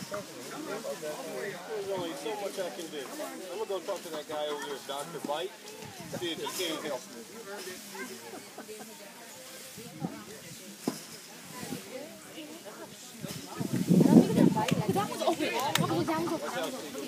There's only so much I can do. I'm gonna go talk to that guy over there, Dr. Bite. See if he can't help me. 그 나무도 왜? 그 나무도